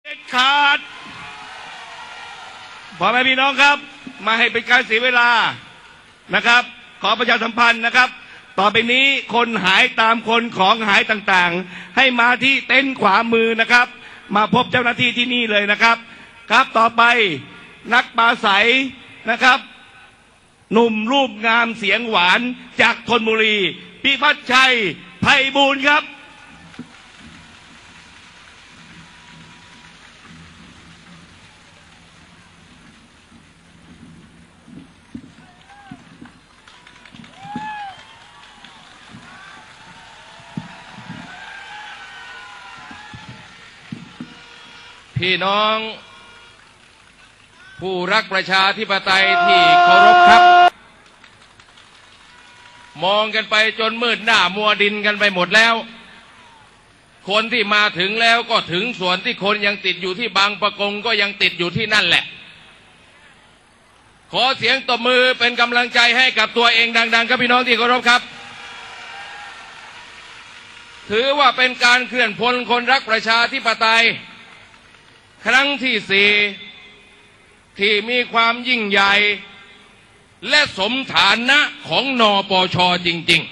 ขาดพ่อแม่พี่น้องครับมาให้เป็นการเสียเวลานะครับขอประชาสัมพันธ์นะครับต่อไปนี้คนหายตามคนของหายต่างๆให้มาที่เต็นท์ขวามือนะครับมาพบเจ้าหน้าที่ที่นี่เลยนะครับครับต่อไปนักปราศัยนะครับหนุ่มรูปงามเสียงหวานจากธนบุรีพิพัฒน์ชัยไพบูลย์ครับพี่น้องผู้รักประชาธิปไตยที่เคารพครับมองกันไปจนมืดหน้ามัวดินกันไปหมดแล้วคนที่มาถึงแล้วก็ถึงส่วนที่คนยังติดอยู่ที่บางปะกงก็ยังติดอยู่ที่นั่นแหละขอเสียงตบมือเป็นกำลังใจให้กับตัวเองดังๆครับพี่น้องที่เคารพครับถือว่าเป็นการเคลื่อนพลคนรักประชาธิปไตยครั้งที่4ที่มีความยิ่งใหญ่และสมฐานะของนปช.จริง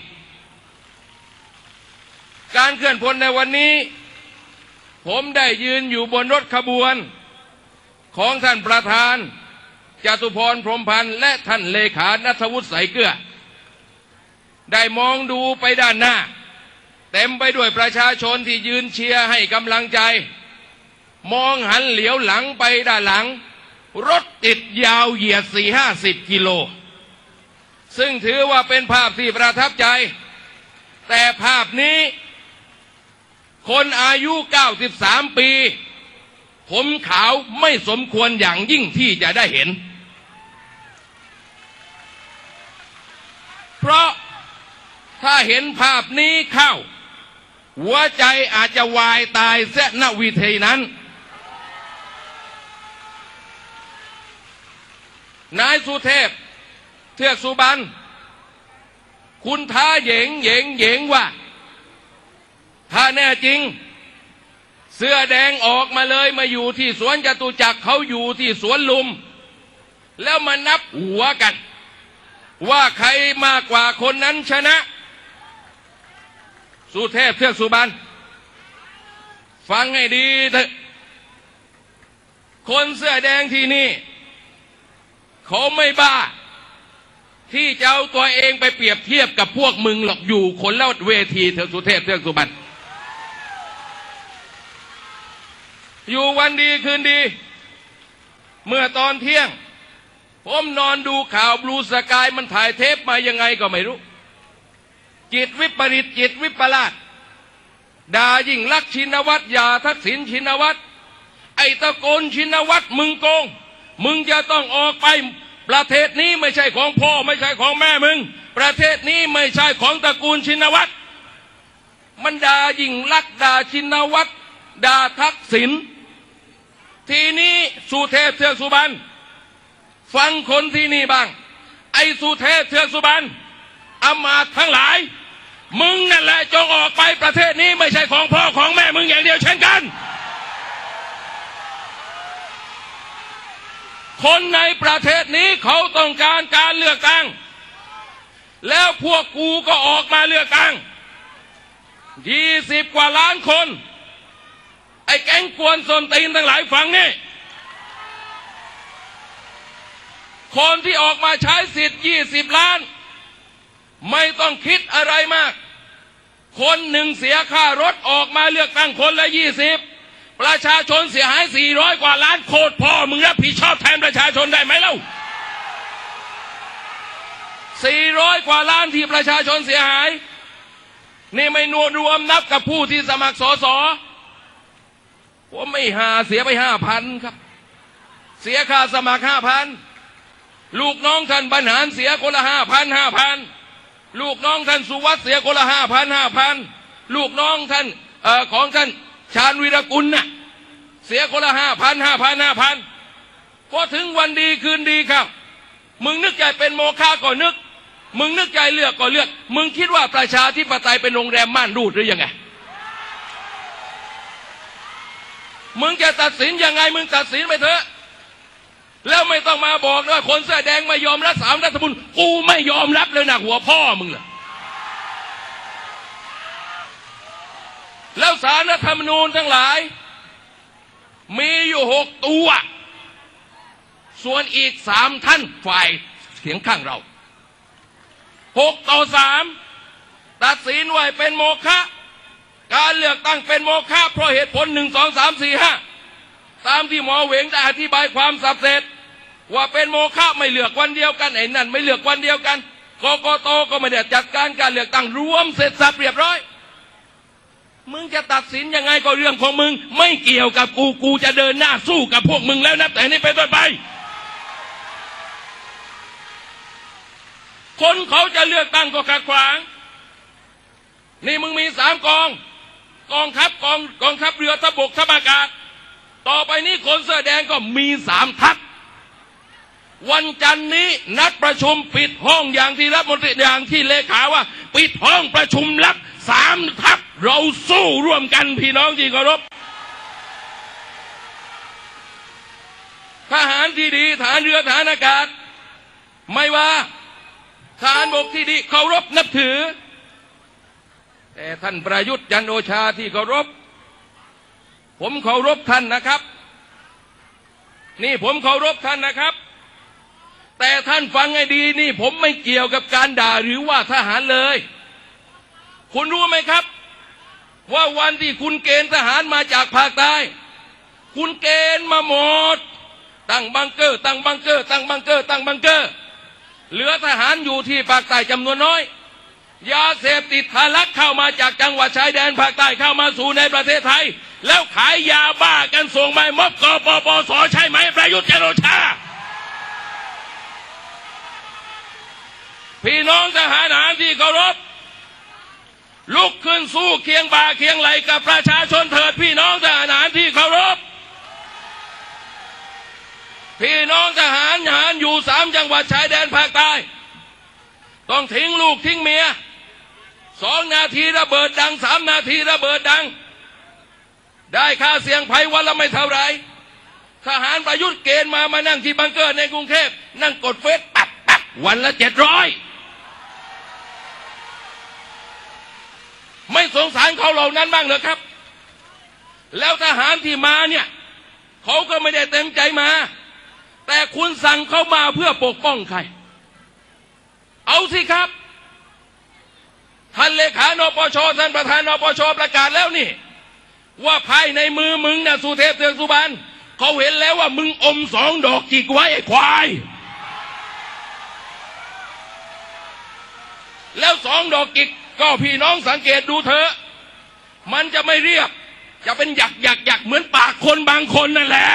ๆการเคลื่อนพลในวันนี้ผมได้ยืนอยู่บนรถขบวนของท่านประธานจตุพรพรหมพันธ์และท่านเลขาณัฐวุฒิ ใสเกลือได้มองดูไปด้านหน้าเต็มไปด้วยประชาชนที่ยืนเชียร์ให้กำลังใจมองหันเหลียวหลังไปด้านหลังรถติดยาวเหยียด40-50 กิโลซึ่งถือว่าเป็นภาพที่ประทับใจแต่ภาพนี้คนอายุ93 ปีผมขาวไม่สมควรอย่างยิ่งที่จะได้เห็นเพราะถ้าเห็นภาพนี้เข้าหัวใจอาจจะวายตายเสียณวิธีนั้นนายสุเทพเทือกสุบรรณคุณท้าเหย่งว่าถ้าแน่จริงเสื้อแดงออกมาเลยมาอยู่ที่สวนจตุจักรเขาอยู่ที่สวนลุมแล้วมานับหัวกันว่าใครมากกว่าคนนั้นชนะสุเทพเทือกสุบรรณฟังให้ดีเถอะคนเสื้อแดงที่นี่เขาไม่บ้าที่จะเอาตัวเองไปเปรียบเทียบกับพวกมึงหรอกอยู่คนละเวทีเทือกสุเทพเทือกสุบรรณอยู่วันดีคืนดีเมื่อตอนเที่ยงผมนอนดูข่าวบลูสกายมันถ่ายเทปมายังไงก็ไม่รู้จิตวิปริตจิตวิปลาสด่ายิ่งลักษณ์ชินวัตรอย่าทักษิณชินวัตรไอ้ตะโกนชินวัตรมึงโกงมึงจะต้องออกไปประเทศนี้ไม่ใช่ของพ่อไม่ใช่ของแม่มึงประเทศนี้ไม่ใช่ของตระกูลชินวัตรมันด่ายิ่งลักษณ์ด่าชินวัตรด่าทักษิณทีนี้สุเทพเทือกสุบรรณฟังคนที่นี่บ้างไอ้สุเทพเทือกสุบรรณอำมาตย์ทั้งหลายมึงนั่นแหละจงออกไปประเทศนี้ไม่ใช่ของพ่อของแม่มึงอย่างเดียวเช่นกันคนในประเทศนี้เขาต้องการการเลือกตั้งแล้วพวกกูก็ออกมาเลือกตั้ง20 กว่าล้านคนไอ้แก๊งกวนส้นตีนทั้งหลายฟังนี่คนที่ออกมาใช้สิทธิ์20 ล้านไม่ต้องคิดอะไรมากคนหนึ่งเสียค่ารถออกมาเลือกตั้งคนละ20ประชาชนเสียหาย400 กว่าล้านโคตรพ่อมึงรับผิดชอบแทนประชาชนได้ไหมเล่า400 กว่าล้านที่ประชาชนเสียหายนี่ไม่รวมนับกับผู้ที่สมัครสสผมไม่เสียไป 5,000 ครับเสียค่าสมัคร 5,000 ลูกน้องท่านบรรหารเสียคนละ 5,000 ลูกน้องท่านสุวัสดิ์เสียคนละ 5,000 ลูกน้องท่านของท่านชาญวีรกุลน่ะเสียคนละ 5,000 พอถึงวันดีคืนดีครับมึงนึกใจเป็นโมฆะก็นึกมึงนึกใจเลือกก็เลือกมึงคิดว่าประชาธิปไตยเป็นโรงแรมม่านรูดหรือยังไงมึงจะตัดสินยังไงมึงตัดสินไปเถอะแล้วไม่ต้องมาบอกว่าคนเสื้อแดงไม่ยอมรับ3 รัฐธรรมนูญกูไม่ยอมรับเลยนะหัวพ่อมึงล่ะแล้วศาลรัฐธรรมนูญทั้งหลายมีอยู่6 ตัวส่วนอีก3 ท่านฝ่ายเสียงข้างเรา6-3ตัดสินไว้เป็นโมฆะการเลือกตั้งเป็นโมฆะเพราะเหตุผล1 2 3 4 5ตามที่หมอเหวงได้อธิบายความสับเสร็จว่าเป็นโมฆะไม่เลือกวันเดียวกันไอ้นั่นไม่เลือกวันเดียวกันกกต.ก็ไม่ได้จัดการการเลือกตั้งรวมเสร็จสับเรียบร้อยมึงจะตัดสินยังไงก็เรื่องของมึงไม่เกี่ยวกับกูจะเดินหน้าสู้กับพวกมึงแล้วนะแต่นี่เป็นต้นไปคนเขาจะเลือกตั้งก็ขัดขวางนี่มึงมี3 กองทัพกองทัพเรือทัพบกทัพอากาศต่อไปนี้คนเสื้อแดงก็มี3 ทัพวันจันทร์นี้นัดประชุมปิดห้องอย่างที่รัฐมนตรีอย่างที่เลขาว่าปิดห้องประชุมลับ3 ทัพเราสู้ร่วมกันพี่น้องที่เคารพทหารที่ดีทหารเรือทหารอากาศไม่ว่าทหารบกที่ดีเคารพนับถือแต่ท่านประยุทธ์จันทร์โอชาที่เคารพผมเคารพท่านนะครับนี่ผมเคารพท่านนะครับแต่ท่านฟังให้ดีนี่ผมไม่เกี่ยวกับการด่าหรือว่าทหารเลยคุณรู้ไหมครับว่าวันที่คุณเกณฑ์ทหารมาจากภาคใต้คุณเกณฑ์มาหมดตั้งบังเกอร์ตั้งบังเกอร์ตั้งบังเกอร์ตั้งบังเกอร์เหลือทหารอยู่ที่ภาคใต้จำนวนน้อยยาเสพติดทะลักเข้ามาจากจังหวัดชายแดนภาคใต้เข้ามาสู่ในประเทศไทยแล้วขายยาบ้ากันส่งไปม็อบกปปสใช่ไหมประยุทธ์จันทร์โอชาพี่น้องทหารที่เคารพลุกขึ้นสู้เคียงบ่าเคียงไหลกับประชาชนเถิดพี่น้องทหารที่เคารพพี่น้องทหารอยู่3 จังหวัดชายแดนภาคใต้ต้องทิ้งลูกทิ้งเมีย2 นาทีระเบิดดัง3 นาทีระเบิดดังได้ค่าเสี่ยงภัยวันละไม่เท่าไรทหารประยุทธ์เกณฑ์มานั่งที่บังเกอร์ในกรุงเทพนั่งกดเฟซปับวันละ700ไม่สงสารเขาเหล่านั้นบ้างเหรอครับแล้วทหารที่มาเนี่ยเขาก็ไม่ได้เต็มใจมาแต่คุณสั่งเขามาเพื่อปกป้องใครเอาสิครับท่านเลขานปชท่านประธานนปชประกาศแล้วนี่ว่าภายในมือมึงน่ะสุเทพเทือกสุบรรณเขาเห็นแล้วว่ามึงอม2 ดอกจิกไว้ไอ้ควายแล้ว2 ดอกจิกก็พี่น้องสังเกตดูเถอะมันจะไม่เรียบจะเป็นหยักเหมือนปากคนบางคนนั่นแหละ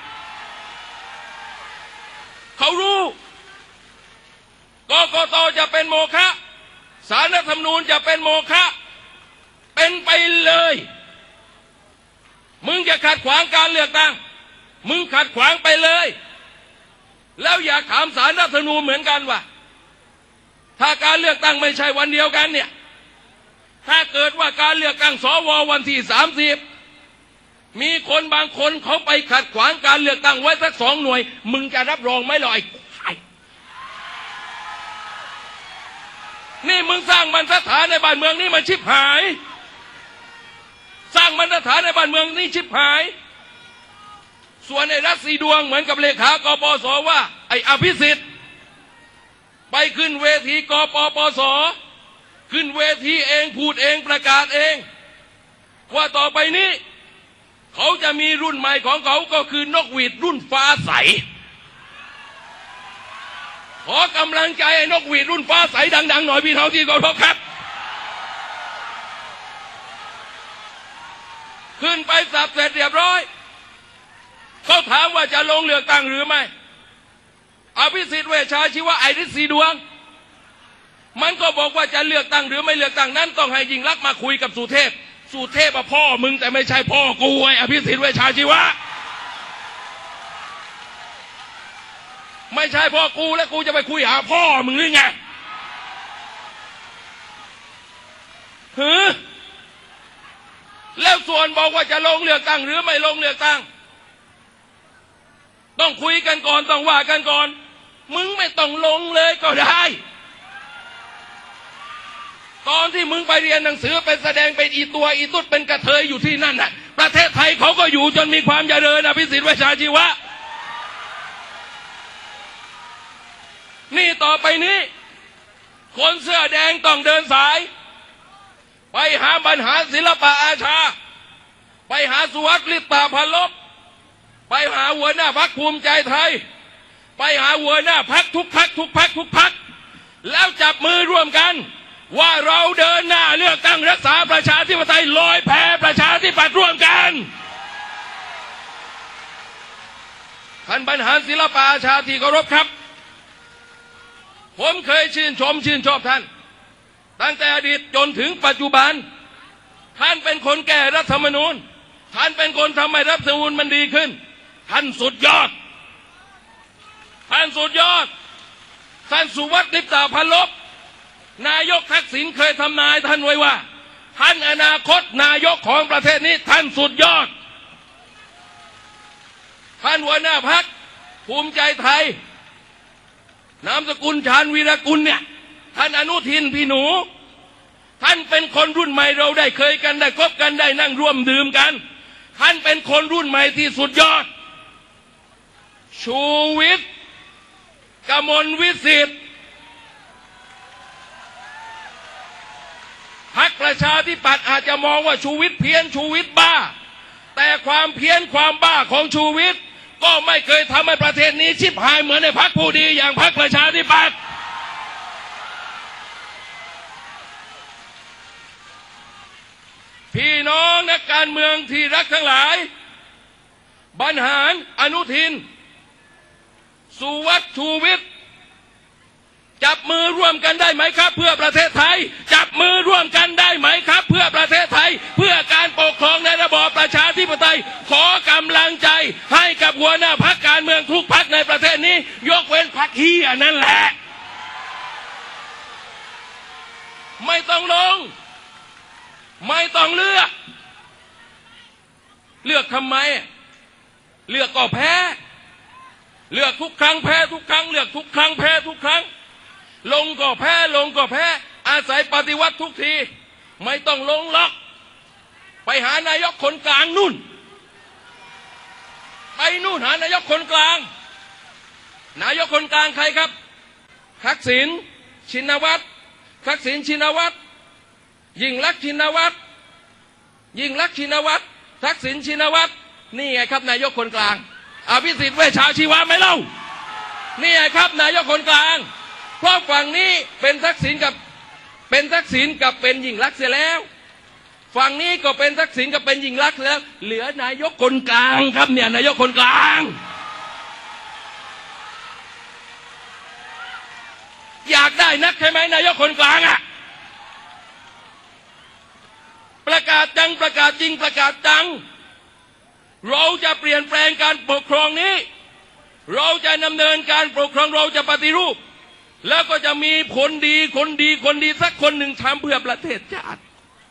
เขารู้กกต.จะเป็นโมฆะศาลรัฐธรรมนูญจะเป็นโมฆะเป็นไปเลยมึงจะขัดขวางการเลือกตั้งมึงขัดขวางไปเลยแล้วอยากถามศาลรัฐธรรมนูญเหมือนกันว่าถ้าการเลือกตั้งไม่ใช่วันเดียวกันเนี่ยถ้าเกิดว่าการเลือกตั้งสววันที่30มีคนบางคนเขาไปขัดขวางการเลือกตั้งไว้สัก2 หน่วยมึงจะรับรองไหมล่ะไอ้นี่มึงสร้างบรรทัดฐานในบ้านเมืองนี่มันชิบหายสร้างบรรทัดฐานในบ้านเมืองนี่ชิบหายส่วนไอ้รัฐสีดวงเหมือนกับเลขากปสว่าไอ้อภิสิทธิ์ไปขึ้นเวทีกปปสขึ้นเวทีเองพูดเองประกาศเองว่าต่อไปนี้เขาจะมีรุ่นใหม่ของเขาก็คือนกหวีดรุ่นฟ้าใสขอกำลังใจไอ้นกหวีดรุ่นฟ้าใสดังๆหน่อยพี่น้องที่เคารพครับขึ้นไปสับเสร็จเรียบร้อยเขาถามว่าจะลงเลือกตั้งหรือไม่อภิสิทธิ์เวชชาชีวะไอริศสีดวงมันก็บอกว่าจะเลือกตั้งหรือไม่เลือกตั้งนั้นต้องให้ยิ่งลักษณ์มาคุยกับสุเทพพ่อมึงแต่ไม่ใช่พ่อกูไอ้อภิสิทธิ์เวชชาชีวะไม่ใช่พ่อกูแล้วกูจะไปคุยหาพ่อมึงหรือไงแล้วส่วนบอกว่าจะลงเลือกตั้งหรือไม่ลงเลือกตั้งต้องคุยกันก่อนต้องว่ากันก่อนมึงไม่ต้องลงเลยก็ได้ตอนที่มึงไปเรียนหนังสือเป็นแสดงเป็นอีตัวอีตุ๊ดเป็นกระเทยอยู่ที่นั่นน่ะประเทศไทยเขาก็อยู่จนมีความเจริญอภิสิทธิ์เวชชาชีวะนี่ต่อไปนี้คนเสื้อแดงต้องเดินสายไปหาบรรหารศิลปะอาชาไปหาสุวัสดิ์ฤทธาพันลบไปหาหัวหน้าพรรคภูมิใจไทยไปหาหัวหน้าพรรคทุกพรรคทุกพรรคทุกพรรคแล้วจับมือร่วมกันว่าเราเดินหน้าเลือกตั้งรักษาประชาธิปไตยลอยแพประชาธิปัตย์ร่วมกันท่านบรรหารศิลปะอาชาที่เคารพครับผมเคยชื่นชอบท่านตั้งแต่อดีตจนถึงปัจจุบันท่านเป็นคนแก้รัฐธรรมนูญท่านเป็นคนทำให้รัฐธรรมนูญมันดีขึ้นท่านสุดยอดท่านสุดยอดท่านสุวัสดิ์ฤทธาพันลบนายกทักษิณเคยทำนายท่านไว้ว่าท่านอนาคตนายกของประเทศนี้ท่านสุดยอดท่านหัวหน้าพรรคภูมิใจไทยนามสกุลชาญวีรกุลเนี่ยท่านอนุทินพี่หนูท่านเป็นคนรุ่นใหม่เราได้เคยกันได้คบกันได้นั่งร่วมดื่มกันท่านเป็นคนรุ่นใหม่ที่สุดยอดชูวิทย์กมลวิสิทธิ์พรรคประชาธิปัตย์อาจจะมองว่าชูวิทย์เพี้ยนชูวิทย์บ้าแต่ความเพี้ยนความบ้าของชูวิทย์ก็ไม่เคยทำให้ประเทศนี้ชิบหายเหมือนในพรรคผู้ดีอย่างพรรคประชาธิปัตย์พี่น้องนักการเมืองที่รักทั้งหลายบรรหารอนุทินสุวัสดิ์ชูวิทย์จับมือร่วมกันได้ไหมครับเพื่อประเทศไทยจับมือร่วมกันได้ไหมครับเพื่อประเทศไทยเพื่อการปกครองในระบอบประชาธิปไตยขอกำลังใจให้กับหัวหน้าพรรคการเมืองทุกพรรคในประเทศนี้ยกเว้นพรรคเฮียนั่นแหละไม่ต้องลงไม่ต้องเลือกทำไมเลือกก็แพ้เลือกทุกครั้งแพ้ทุกครั้งเลือกทุกครั้งแพ้ทุกครั้งลงก็แพ้อาศัยปฏิวัติทุกทีไม่ต้องลงล็อกไปหานายกคนกลางนู่นไปนู่นหานายกคนกลางนายกคนกลางใครครับทักษิณชินวัตรทักษิณชินวัตรยิ่งลักษณ์ชินวัตรยิ่งลักษณ์ชินวัตรทักษิณชินวัตรนี่ไงครับนายกคนกลางอภิสิทธิ์เวชชาชีวะไหมเล่านี่ไงครับนายกคนกลางเพราะฝั่งนี้เป็นทักษิณกับเป็นยิ่งลักษณ์เสียแล้วฝั่งนี้ก็เป็นทักษิณกับเป็นยิ่งลักษณ์แล้วเหลือนายกคนกลางครับเนี่ยนายกคนกลางอยากได้นักใช่ไหมนายกคนกลางอ่ะประกาศจังประกาศจริงประกาศจังเราจะเปลี่ยนแปลงการปกครองนี้เราจะดำเนินการปกครองเราจะปฏิรูปแล้วก็จะมีคนดีสักคนหนึ่งทำเพื่อประเทศชาติ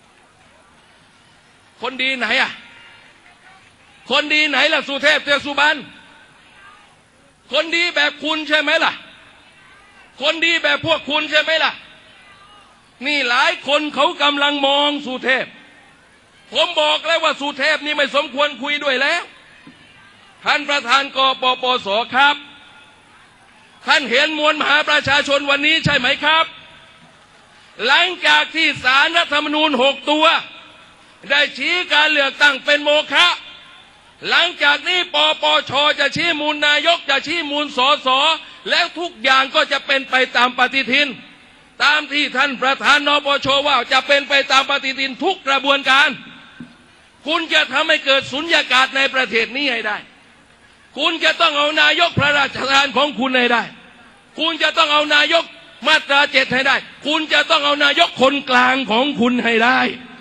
คนดีไหนอ่ะคนดีไหนล่ะสุเทพเทือกสุบรรณคนดีแบบคุณใช่ไหมล่ะคนดีแบบพวกคุณใช่ไหมล่ะนี่หลายคนเขากำลังมองสุเทพผมบอกแล้วว่าสุเทพนี่ไม่สมควรคุยด้วยแล้วท่านประธานกปปสครับท่านเห็นมวลมหาประชาชนวันนี้ใช่ไหมครับหลังจากที่ศาลรัฐธรรมนูญ6ตัวได้ชี้การเลือกตั้งเป็นโมฆะหลังจากนี้ปปชจะชี้มูลนายกจะชี้มูลสสแล้วทุกอย่างก็จะเป็นไปตามปฏิทินตามที่ท่านประธานนปชว่าจะเป็นไปตามปฏิทินทุกกระบวนการคุณจะทำให้เกิดสุญญากาศในประเทศนี้ให้ได้คุณจะต้องเอานายกพระราชทานของคุณให้ได้คุณจะต้องเอานายกมาตรา7ให้ได้คุณจะต้องเอานายกคนกลางของคุณให้ได้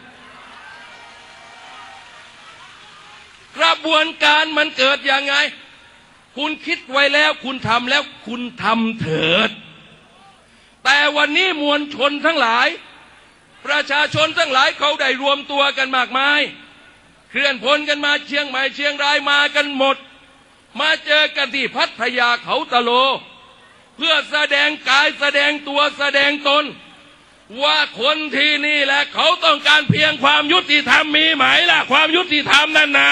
กระบวนการมันเกิดยังไงคุณคิดไว้แล้วคุณทำแล้วคุณทำเถิดแต่วันนี้มวลชนทั้งหลายประชาชนทั้งหลายเขาได้รวมตัวกันมากมายเคลื่อนพลกันมาเชียงใหม่เชียงรายมากันหมดมาเจอกันที่พัทยาเขาตะโลเพื่อแสดงกายแสดงตัวแสดงตนว่าคนที่นี่แหละเขาต้องการเพียงความยุติธรรมมีไหมล่ะความยุติธรรมนั่นนะ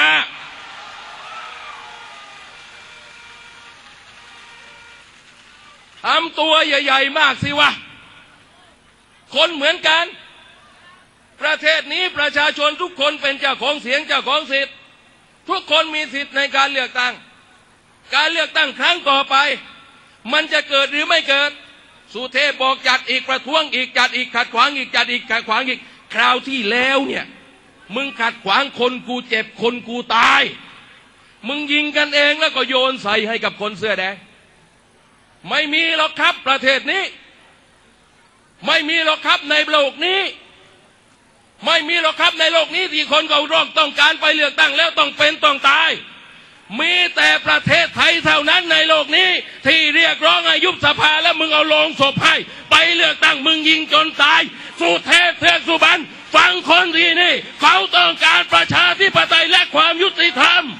ทำตัวใหญ่ๆมากสิวะคนเหมือนกันประเทศนี้ประชาชนทุกคนเป็นเจ้าของเสียงเจ้าของสิทธิ์ทุกคนมีสิทธิ์ในการเลือกตั้งการเลือกตั้งครั้งต่อไปมันจะเกิดหรือไม่เกิดสุเทพบอกจัดอีกประท้วงอีกจัดอีกขัดขวางอีกจัดอีกขัดขวางอีกคราวที่แล้วเนี่ยมึงขัดขวางคนกูเจ็บคนกูตายมึงยิงกันเองแล้วก็โยนใส่ให้กับคนเสื้อแดงไม่มีหรอกครับประเทศนี้ไม่มีหรอกครับในโลกนี้ไม่มีหรอกครับในโลกนี้ที่คนเขาร้องต้องการไปเลือกตั้งแล้วต้องเป็นต้องตายมีแต่ประเทศไทยเท่านั้นในโลกนี้ที่เรียกร้องให้ยุบสภาแล้วมึงเอาโลงศพให้ไปเลือกตั้งมึงยิงจนตายสุเทพเทือกสุบรรณฟังคนที่นี่เขาต้องการประชาธิปไตยและความยุติธรรม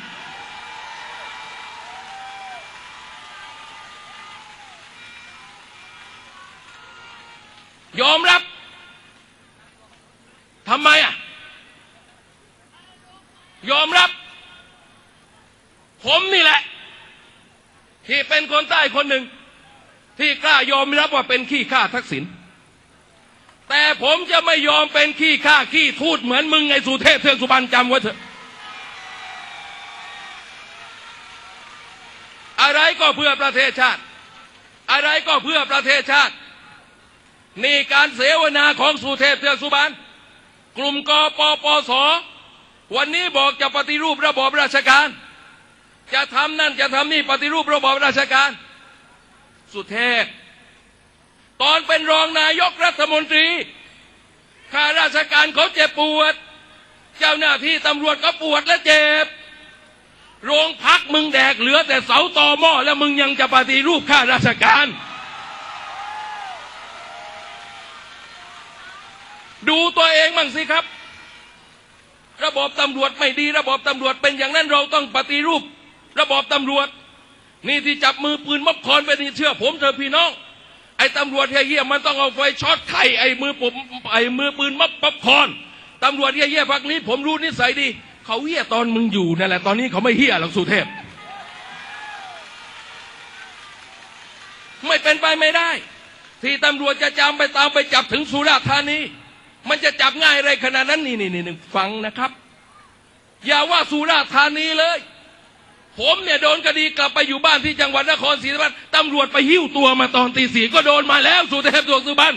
ยอมรับทำไมยอมรับผมนี่แหละที่เป็นคนใต้คนหนึ่งที่กล้ายอมรับว่าเป็นขี้ข้าทักษิณแต่ผมจะไม่ยอมเป็นขี้ข้าขี้ทูตเหมือนมึงไงสุเทพเทือกสุบรรณจำไว้เถอะอะไรก็เพื่อประเทศชาติอะไรก็เพื่อประเทศชาตินี่การเสวนาของสุเทพเทือกสุบรรณกลุ่มกปปสวันนี้บอกจะปฏิรูประบอบราชการจะทำนั่นจะทำนี่ปฏิรูประบอบราชการสุเทพตอนเป็นรองนายกรัฐมนตรีข้าราชการเขาเจ็บปวดเจ้าหน้าที่ตำรวจก็ปวดและเจ็บโรงพักมึงแดกเหลือแต่เสาตอหม้อแล้วมึงยังจะปฏิรูปข้าราชการดูตัวเองบ้างสิครับระบบตำรวจไม่ดีระบบตำรวจเป็นอย่างนั้นเราต้องปฏิรูประบบตำรวจนี่ที่จับมือปืนม็อบคอนไปนี่เชื่อผมเถอะพี่น้องไอ้ตำรวจเฮี้ยมันต้องเอาไฟช็อตไข่ไอ้มือปืนม็อบคอนตำรวจเฮี้ยพักนี้ผมรู้นิสัยดีเขาเฮี้ยตอนมึงอยู่นั่นแหละตอนนี้เขาไม่เฮี้ยหรอกสุเทพไม่เป็นไปไม่ได้ที่ตำรวจจะจำไปตามไปจับถึงสุราษฎร์ธานีมันจะจับง่ายอะไรขนาดนั้นนี่ฟังนะครับอย่าว่าสุราษฎร์ธานีเลยผมเนี่ยโดนคดีกลับไปอยู่บ้านที่จังหวัดนครศรีธรรมราชตำรวจไปหิ้วตัวมาตอนตี 4ก็โดนมาแล้วสุเทพเทือกสุบรรณ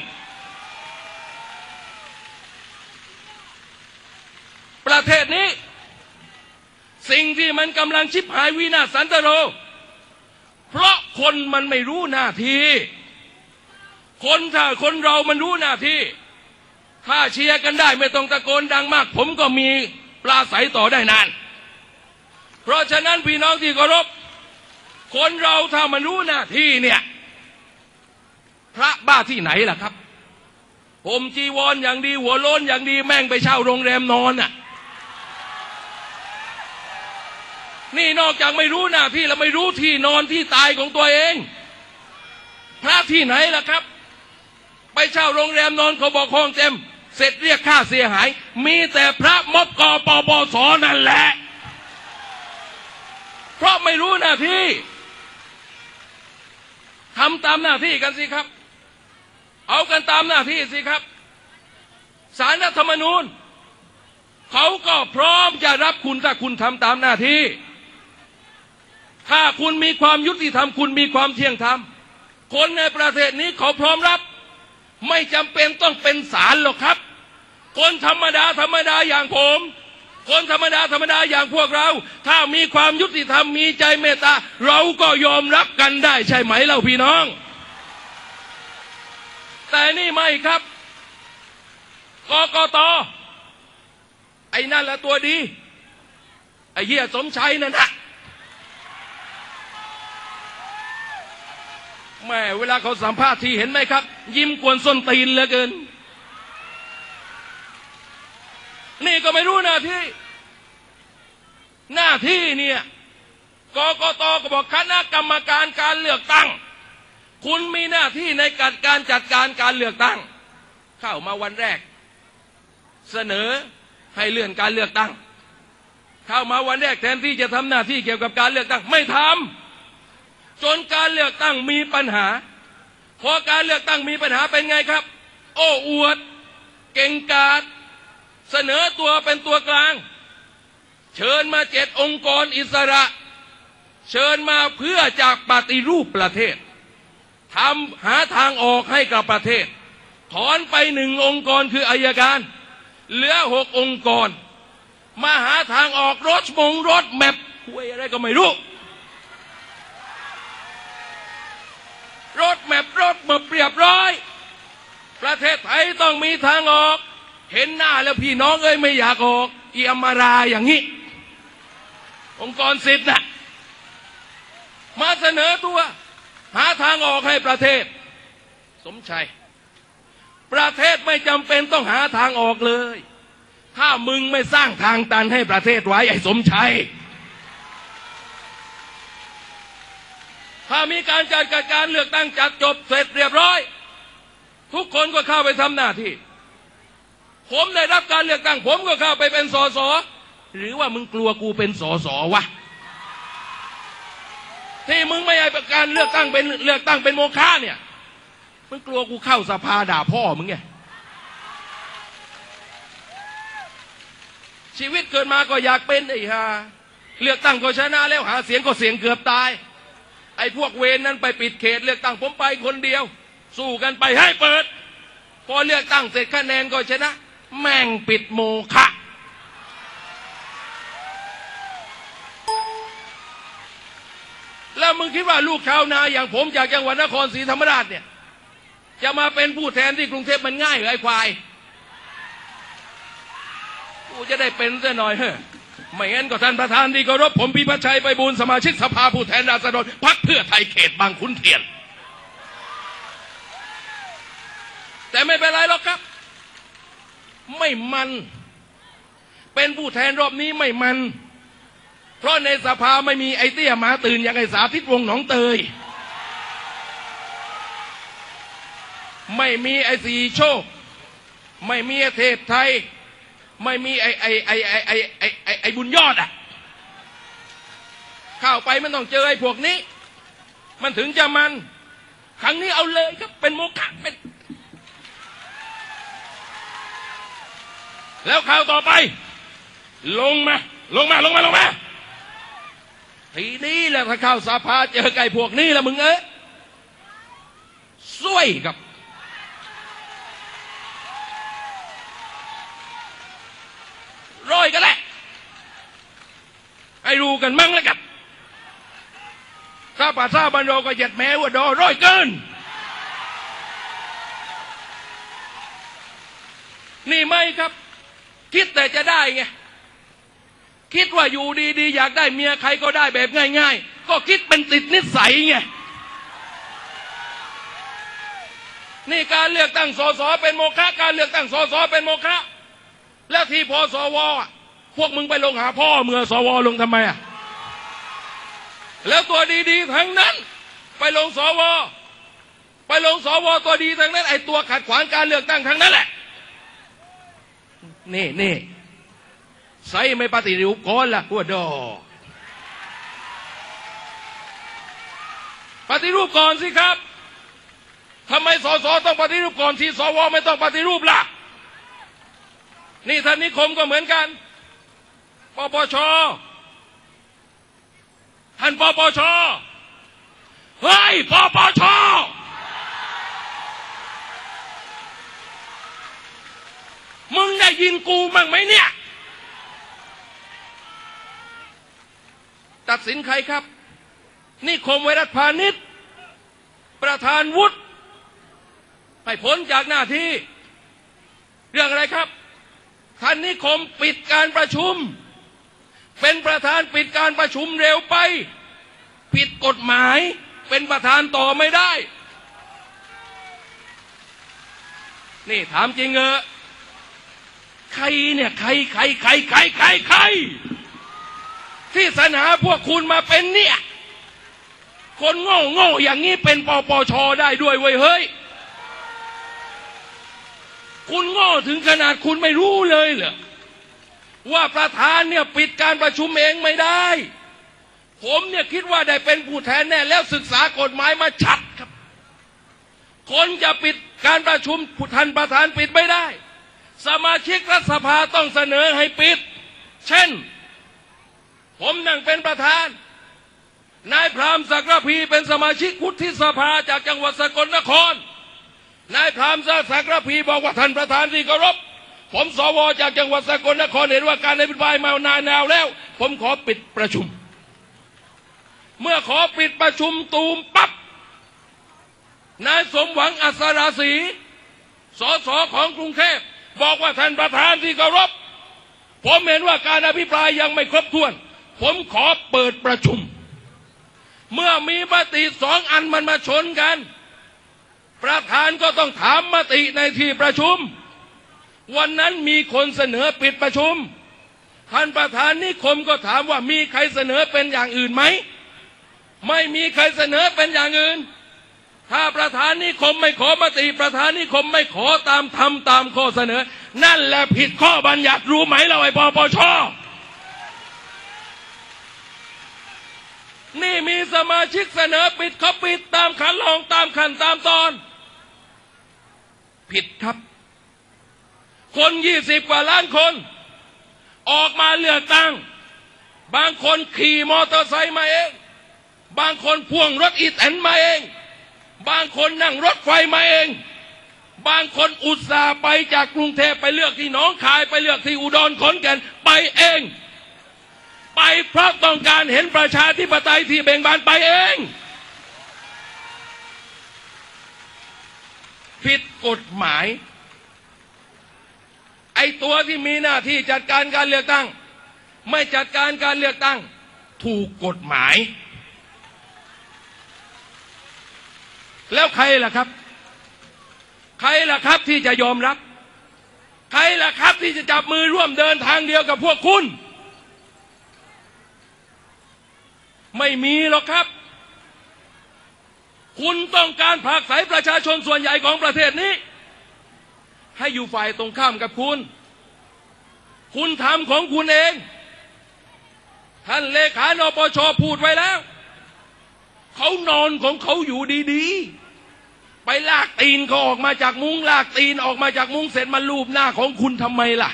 ประเทศนี้สิ่งที่มันกำลังชิบหายวินาศสันตโรเพราะคนมันไม่รู้หน้าที่ถ้าคนเรามันรู้หน้าที่ถ้าเชียร์กันได้ไม่ต้องตะโกนดังมากผมก็มีปลาใสต่อได้นานเพราะฉะนั้นพี่น้องที่เคารพคนเราถ้ามันรู้หน้าที่เนี่ยพระบ้าที่ไหนล่ะครับผมจีวรอย่างดีหัวโล้นอย่างดีแม่งไปเช่าโรงแรมนอนน่ะนี่นอกจากไม่รู้หน้าที่แล้วไม่รู้ที่นอนที่ตายของตัวเองพระที่ไหนล่ะครับไปเช่าโรงแรมนอนเขาบอกห้องเต็มเสร็จเรียกค่าเสียหายมีแต่พระม็อบกปปสนั่นแหละเพราะไม่รู้หน้าที่ทำตามหน้าที่กันสิครับเอากันตามหน้าที่สิครับศาลรัฐธรรมนูญเขาก็พร้อมจะรับคุณถ้าคุณทำตามหน้าที่ถ้าคุณมีความยุติธรรมคุณมีความเที่ยงธรรมคนในประเทศนี้เขาพร้อมรับไม่จำเป็นต้องเป็นศาลหรอกครับคนธรรมดาอย่างผมคนธรรมดาอย่างพวกเราถ้ามีความยุติธรรมมีใจเมตตาเราก็ยอมรับกันได้ใช่ไหมเล่าพี่น้องแต่นี่ไม่ครับกกต.ไอ้นั่นละตัวดีไอ้เหี้ยสมชัยนั่นนะแม่เวลาเขาสัมภาษณ์ทีเห็นไหมครับยิ้มกวนส้นตีนเหลือเกินนี่ก็ไม่รู้หน้าที่หน้าที่เนี่ยกกตก็บอกคณะกรรมการการเลือกตั้งคุณมีหน้าที่ในการจัดการการเลือกตั้งเข้ามาวันแรกเสนอให้เลื่อนการเลือกตั้งเข้ามาวันแรกแทนที่จะทำหน้าที่เกี่ยวกับการเลือกตั้งไม่ทำจนการเลือกตั้งมีปัญหาพอการเลือกตั้งมีปัญหาเป็นไงครับโอ้อวดเก่งกาจเสนอตัวเป็นตัวกลางเชิญมา7 องค์กรอิสระเชิญมาเพื่อจะปฏิรูปประเทศหาทางออกให้กับประเทศถอนไป1 องค์กรคืออัยการเหลือ6 องค์กรมาหาทางออกรถแมพคุยอะไรก็ไม่รู้รถแมพเรียบร้อยประเทศไทยต้องมีทางออกเห็นหน้าแล้วพี่น้องเอ้ยไม่อยากออกอีอมาราอย่างนี้องค์กรสิทธิ์น่ะมาเสนอตัวหาทางออกให้ประเทศสมชัยประเทศไม่จำเป็นต้องหาทางออกเลยถ้ามึงไม่สร้างทางตันให้ประเทศไว้ไอ้สมชัยถ้ามีการจัดการเลือกตั้งจัดจบเสร็จเรียบร้อยทุกคนก็เข้าไปทำหน้าที่ผมได้รับการเลือกตั้งผมก็เข้าไปเป็นสสหรือว่ามึงกลัวกูเป็นสสวะที่มึงไม่ให้การเลือกตั้งเป็นโมฆะเนี่ยมึงกลัวกูเข้าสภาด่าพ่อมึงไงชีวิตเกิดมาก็อยากเป็นไอ้ห่าเลือกตั้งก็ชนะแล้วหาเสียงก็เสียงเกือบตายไอ้พวกเวรนั้นไปปิดเขตเลือกตั้งผมไปคนเดียวสู้กันไปให้เปิดพอเลือกตั้งเสร็จคะแนนก็ชนะแม่งปิดโมฆะแล้วมึงคิดว่าลูกชาวนาอย่างผมจากจังหวัดนครศรีธรรมราชเนี่ยจะมาเป็นผู้แทนที่กรุงเทพมันง่ายเหรอไอ้ควายกูจะได้เป็นซะหน่อยเฮ้ไม่งั้นก็ท่านประธานที่เคารพผมพิพัฒน์ชัยไพบูลย์สมาชิกสภาผู้แทนราษฎรพรรคเพื่อไทยเขตบางขุนเทียนแต่ไม่เป็นไรหรอกครับไม่มันเป็นผู้แทนรอบนี้ไม่มันเพราะในสภาไม่มีไอ้เตี้ยหมาตื่นอย่างไอ้สาธิตวงศ์หนองเตยไม่มีไอ้สีโชคไม่มีไอ้เทพไทยไม่มีไอ้บุญยอดอ่ะเข้าไปมันต้องเจอไอ้พวกนี้มันถึงจะมันครั้งนี้เอาเลยครับเป็นโมฆะเป็นแล้วข่าวต่อไปลงมาทีนี้แหละถ้าเข้าสภาเจอไอ้พวกนี้แล้วมึงซวยครับร้อยกันแหละให้รู้กันมั่งแล้วกันถ้าภาษาบรรโดก็เหยียดแม้ว่าดอร้อยเกินนี่ไม่ครับคิดแต่จะได้ไงคิดว่าอยู่ดีๆอยากได้เมียใครก็ได้แบบง่ายๆก็คิดเป็นติดนิสัยไงนี่การเลือกตั้งสสเป็นโมฆะการเลือกตั้งสสเป็นโมฆะแล้วที่พอสวพวกมึงไปลงหาพ่อเมื่อสวลงทำไมอ่ะแล้วตัวดีๆทั้งนั้นไปลงสวตัวดีทั้งนั้นไอ้ตัวขัดขวางการเลือกตั้งทั้งนั้นแหละนี่ใส่ไม่ปฏิรูปก่อนล่ะหัวดอปฏิรูปก่อนสิครับทำไมสสต้องปฏิรูปก่อนที่สวไม่ต้องปฏิรูปล่ะนี่ท่านนิคมก็เหมือนกันปปชท่านปปชเฮ้ยปปชมึงได้ยินกูมั่งไหมเนี่ยตัดสินใครครับนิคมไวรัสพาณิชย์ประธานวุฒิให้พ้นจากหน้าที่เรื่องอะไรครับท่านนิคมปิดการประชุมเป็นประธานปิดการประชุมเร็วไปผิดกฎหมายเป็นประธานต่อไม่ได้นี่ถามจริงใครเนี่ยใครที่สรรหาพวกคุณมาเป็นเนี่ย คนโง่อย่างนี้เป็นปปชได้ด้วยเว้ยเฮ้ยคุณโง่ถึงขนาดคุณไม่รู้เลยเหรอว่าประธานเนี่ยปิดการประชุมเองไม่ได้ผมเนี่ยคิดว่าได้เป็นผู้แทนแน่แล้วศึกษากฎหมายมาชัดครับคนจะปิดการประชุมท่านประธานปิดไม่ได้สมาชิกรัฐสภาต้องเสนอให้ปิดเช่นผมนั่งเป็นประธานนายพรามศักดิ์ระพีเป็นสมาชิกวุฒิสภาจากจังหวัดสกลนครนายพรามศักดิ์ระพีบอกว่าท่านประธานที่เคารพผมสวจากจังหวัดสกลนครเห็นว่าการอภิปรายมานานแล้วผมขอปิดประชุมเมื่อขอปิดประชุมตูมปั๊บนายสมหวังอัศราศรีสสของกรุงเทพบอกว่าท่านประธานที่เคารพผมเห็นว่าการอภิปรายยังไม่ครบถ้วนผมขอเปิดประชุมเมื่อมีมติ2 อันมันมาชนกันประธานก็ต้องถามมติในที่ประชุมวันนั้นมีคนเสนอปิดประชุมท่านประธานนิคมก็ถามว่ามีใครเสนอเป็นอย่างอื่นไหมไม่มีใครเสนอเป็นอย่างอื่นถ้าประธานนิคมไม่ขอมติประธานนิคมไม่ขอทำตามข้อเสนอนั่นแหละผิดข้อบัญญัติรู้ไหมเราไอ้ปปชนี่มีสมาชิกเสนอปิดเขาปิดตามขั้นลองตามขั้นตามตอนผิดครับคน20 กว่าล้านคนออกมาเลือกตั้งบางคนขี่มอเตอร์ไซค์มาเองบางคนพ่วงรถอีแตนมาเองบางคนนั่งรถไฟมาเองบางคนอุตส่าห์ไปจากกรุงเทพไปเลือกที่หนองคายไปเลือกที่อุดรขอนแก่นไปเองไปเพราะต้องการเห็นประชาธิปไตยที่เบ่งบานไปเองผิดกฎหมายไอ้ตัวที่มีหน้าที่จัดการการเลือกตั้งไม่จัดการการเลือกตั้งถูกกฎหมายแล้วใครล่ะครับใครล่ะครับที่จะยอมรับใครล่ะครับที่จะจับมือร่วมเดินทางเดียวกับพวกคุณไม่มีหรอกครับคุณต้องการผลักไสประชาชนส่วนใหญ่ของประเทศนี้ให้อยู่ฝ่ายตรงข้ามกับคุณทำของคุณเองท่านเลขานปชพูดไว้แล้วเขานอนของเขาอยู่ดีๆไปลากตีนเขาออกมาจากมุ้งลากตีนออกมาจากมุ้งเสร็จมาลูบหน้าของคุณทำไมล่ะ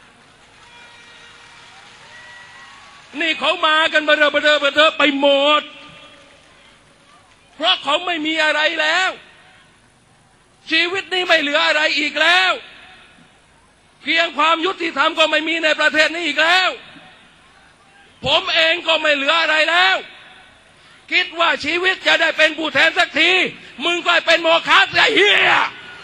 นี่เขามากันเบอไปหมดเพราะเขาไม่มีอะไรแล้วชีวิตนี้ไม่เหลืออะไรอีกแล้วเพียงความยุติธรรมก็ไม่มีในประเทศนี้อีกแล้วผมเองก็ไม่เหลืออะไรแล้วคิดว่าชีวิตจะได้เป็นผู้แทนสักทีมึงก็เป็นโมฆะไอ้เหี้ย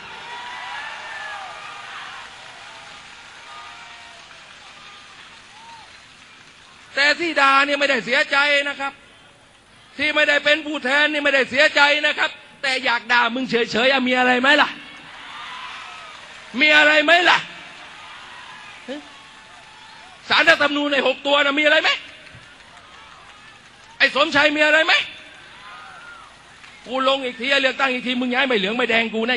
แต่ที่ด่าเนี่ยไม่ได้เสียใจนะครับที่ไม่ได้เป็นผู้แทนนี่ไม่ได้เสียใจนะครับแต่อยากด่ามึงเฉยๆมีอะไรไหมล่ะมีอะไรไหมล่ะศาลรัฐธรรมนูญใน6 ตัวนะมีอะไรไหมไอ้สมชัยมีอะไรไหมกูลงอีกทีเลือกตั้งอีกทีมึงย้ายไม่เหลืองไม่แดงกูแน่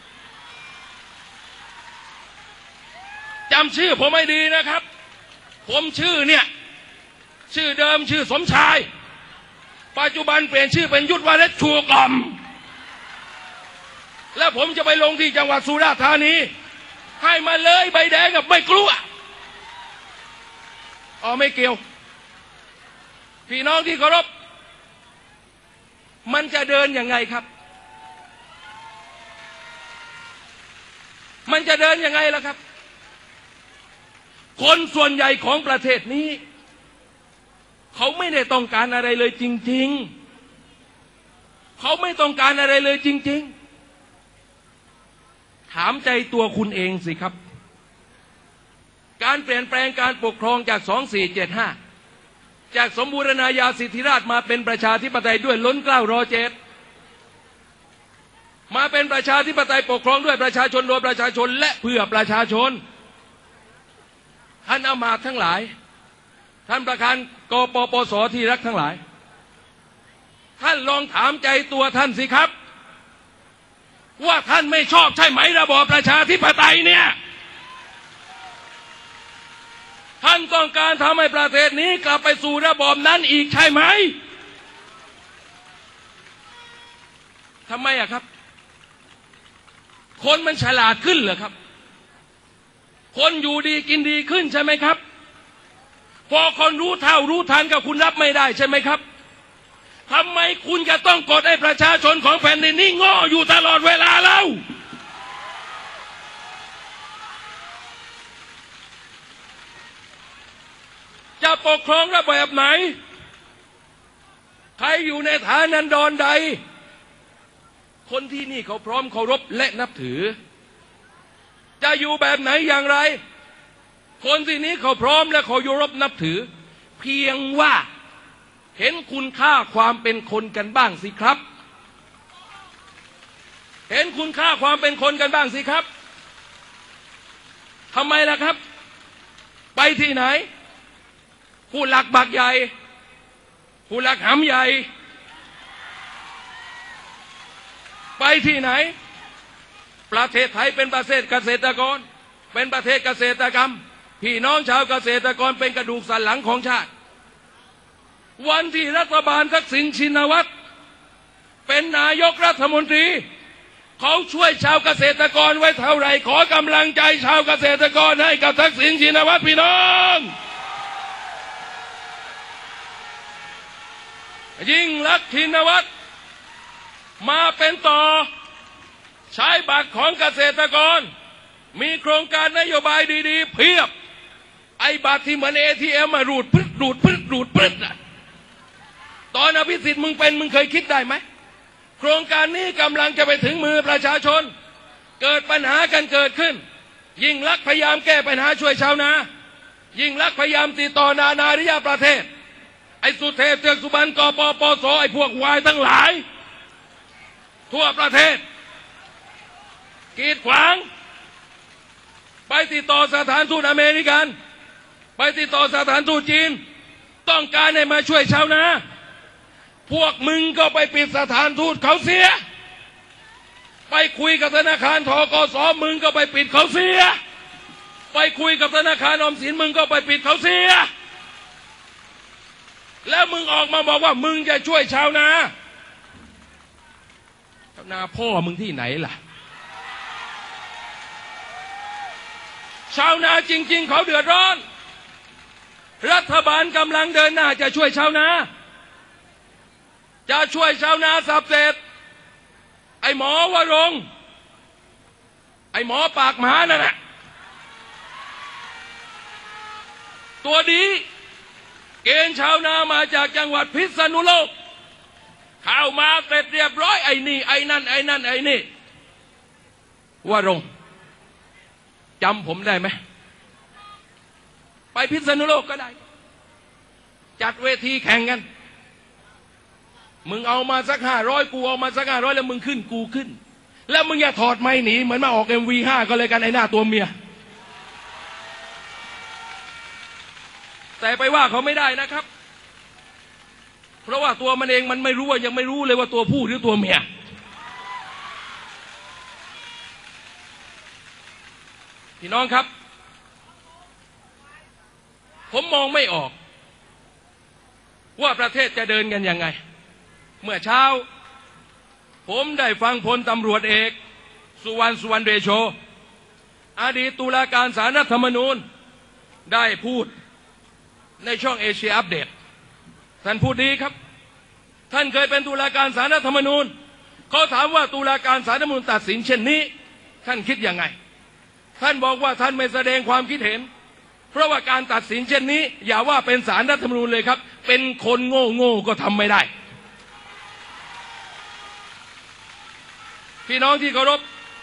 จำชื่อผมไม่ดีนะครับผมชื่อเนี่ยชื่อเดิมชื่อสมชายปัจจุบันเปลี่ยนชื่อเป็นยุทธวาเลชชัวกล่อมแล้วผมจะไปลงที่จังหวัดสุราษฎร์ธานีให้มาเลยใบแดงกับไม่กลัวไม่เกี่ยวพี่น้องที่เคารพมันจะเดินยังไงครับมันจะเดินยังไงล่ะครับคนส่วนใหญ่ของประเทศนี้เขาไม่ได้ต้องการอะไรเลยจริงๆเขาไม่ต้องการอะไรเลยจริงๆถามใจตัวคุณเองสิครับการเปลี่ยนแปลงการปกครองจาก2475จากสมบูรณาญาสิทธิราชย์มาเป็นประชาธิปไตยด้วยล้นเกล้ารอเจ็ดมาเป็นประชาธิปไตยปกครองด้วยประชาชนโดยประชาชนและเพื่อประชาชนท่านอำมาตย์ทั้งหลายท่านประธานกปปสที่รักทั้งหลายท่านลองถามใจตัวท่านสิครับว่าท่านไม่ชอบใช่ไหมระบอบประชาธิปไตยเนี่ยท่านต้องการทำให้ประเทศนี้กลับไปสู่ระบอบนั้นอีกใช่ไหมทำไมอะครับคนมันฉลาดขึ้นเหรอครับคนอยู่ดีกินดีขึ้นใช่ไหมครับพอคนรู้เท่ารู้ทันกับคุณรับไม่ได้ใช่ไหมครับทำไมคุณจะต้องกดให้ประชาชนของแผ่นดินนี้ง้ออยู่ตลอดเวลาเล่าจะปกครองระแบบไหนใครอยู่ในฐานันดรใดคนที่นี่เขาพร้อมเคารพและนับถือจะอยู่แบบไหนอย่างไรคนที่นี้เขาพร้อมและเขาเคารพนับถือเพียงว่าเห็นคุณค่าความเป็นคนกันบ้างสิครับเห็นคุณค่าความเป็นคนกันบ้างสิครับทำไมล่ะครับไปที่ไหนผู้หลักบักใหญ่ผู้หลักหำใหญ่ไปที่ไหนประเทศไทยเป็นประเทศเกษตรกรเป็นประเทศเกษตรกรรมพี่น้องชาวเกษตรกรเป็นกระดูกสันหลังของชาติวันที่รัฐบาลทักษิณชินวัตรเป็นนายกรัฐมนตรีเขาช่วยชาวเกษตรกรไว้เท่าไหร่ขอกำลังใจชาวเกษตรกรให้กับทักษิณชินวัตรพี่น้องยิ่งลักษณ์ชินวัตรมาเป็นต่อใช้บัตรของเกษตรกรมีโครงการนโยบายดีๆเพียบไอ้บัตรที่เหมือน ATM มารูดพึดรูดพึดรูดพึดตอนอภิสิทธิ์มึงเคยคิดได้ไหมโครงการนี้กำลังจะไปถึงมือประชาชนเกิดปัญหากันเกิดขึ้นยิ่งลักษณ์พยายามแก้ปัญหาช่วยชาวนายิ่งลักษณ์พยายามติดต่อนานาริยประเทศไอ้สุเทพเทือกสุบรรณกปปสไอ้พวกวายทั้งหลายทั่วประเทศกีดขวางไปติดต่อสถานทูตอเมริกันไปติดต่อสถานทูตจีนต้องการให้มาช่วยชาวนาพวกมึงก็ไปปิดสถานทูตเขาเสียไปคุยกับธนาคารธกสมึงก็ไปปิดเขาเสียไปคุยกับธนาคารออมสินมึงก็ไปปิดเขาเสียแล้วมึงออกมาบอกว่ามึงจะช่วยชาวนาชาวนาพ่อมึงที่ไหนล่ะชาวนาจริงๆเขาเดือดร้อนรัฐบาลกำลังเดินหน้าจะช่วยชาวนาจะช่วยชาวนาสับเสร็จไอ้หมอวรงค์ไอ้หมอปากหมานั่นแหละตัวดีเกณฑ์ชาวนามาจากจังหวัดพิษณุโลกเข้ามาเสร็จเรียบร้อยไอ้นี่ไอ้นั่นไอ้นั่นไอ้นี่วรงค์จำผมได้ไหมไปพิษณุโลกก็ได้จัดเวทีแข่งกันมึงเอามาสัก500กูเอามาสัก500แล้วมึงขึ้นกูขึ้นแล้วมึงอย่าถอดไม้หนีเหมือนมาออก MV5 ก็เลยกันไอ้หน้าตัวเมียแต่ไปว่าเขาไม่ได้นะครับเพราะว่าตัวมันเองมันไม่รู้ว่ายังไม่รู้เลยว่าตัวผู้หรือตัวเมียพี่น้องครับผมมองไม่ออกว่าประเทศจะเดินกันยังไงเมื่อเช้าผมได้ฟังพลตำรวจเอกสุวรรณเดโชอดีตตุลาการศาลรัฐธรรมนูญได้พูดในช่องเอเชียอัปเดตท่านพูดดีครับท่านเคยเป็นตุลาการศาลรัฐธรรมนูญเขาถามว่าตุลาการศาลรัฐธรรมนูญตัดสินเช่นนี้ท่านคิดยังไงท่านบอกว่าท่านไม่แสดงความคิดเห็นเพราะว่าการตัดสินเช่นนี้อย่าว่าเป็นศาลรัฐธรรมนูญเลยครับเป็นคนโง่ก็ทำไม่ได้พี่น้องที่เคารพ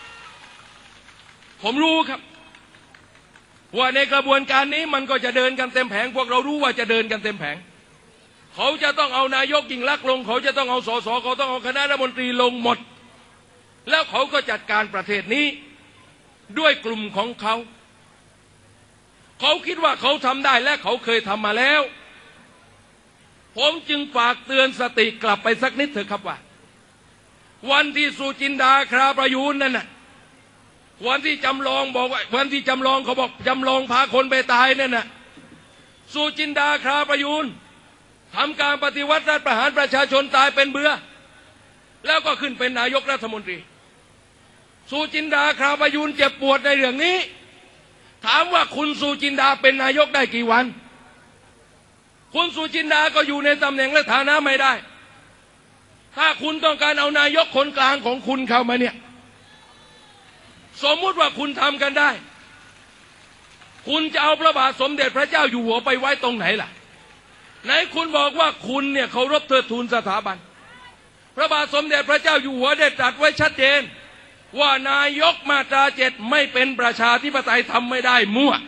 ผมรู้ครับว่าในกระบวนการนี้มันก็จะเดินกันเต็มแผงพวกเรารู้ว่าจะเดินกันเต็มแผงเขาจะต้องเอานายกยิ่งลักษณ์ลงเขาจะต้องเอาสสเขาต้องเอาคณะรัฐมนตรีลงหมดแล้วเขาก็จัดการประเทศนี้ด้วยกลุ่มของเขาเขาคิดว่าเขาทำได้และเขาเคยทำมาแล้วผมจึงฝากเตือนสติกลับไปสักนิดเถอะครับว่าวันที่สุจินดาคราประยูนนั่นน่ะวันที่จำลองบอกว่าวันที่จำลองเขาบอกจำลองพาคนไปตายนั่นน่ะสุจินดาคราประยูนทำการปฏิวัติรัฐประหารประชาชนตายเป็นเบื่อแล้วก็ขึ้นเป็นนายกรัฐมนตรีสุจินดาคราประยูนเจ็บปวดในเรื่องนี้ถามว่าคุณสุจินดาเป็นนายกได้กี่วันคุณสุจินดาก็อยู่ในตำแหน่งและฐานะไม่ได้ถ้าคุณต้องการเอานายกคนกลางของคุณเข้ามาเนี่ยสมมุติว่าคุณทำกันได้คุณจะเอาพระบาทสมเด็จพระเจ้าอยู่หัวไปไว้ตรงไหนล่ะไหนคุณบอกว่าคุณเนี่ยเคารพเทิดทูนสถาบันพระบาทสมเด็จพระเจ้าอยู่หัวได้ตรัสไว้ชัดเจนว่านายกมาตรา7ไม่เป็นประชาธิปไตยทำไม่ได้มั่ว